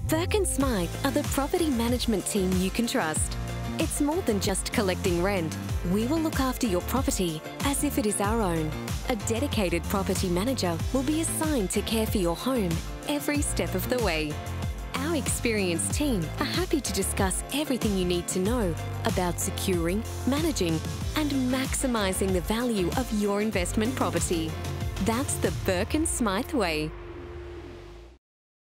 Burke and Smyth are the property management team you can trust. It's more than just collecting rent. We will look after your property as if it is our own. A dedicated property manager will be assigned to care for your home every step of the way. Our experienced team are happy to discuss everything you need to know about securing, managing, and maximising the value of your investment property. That's the Burke and Smyth way.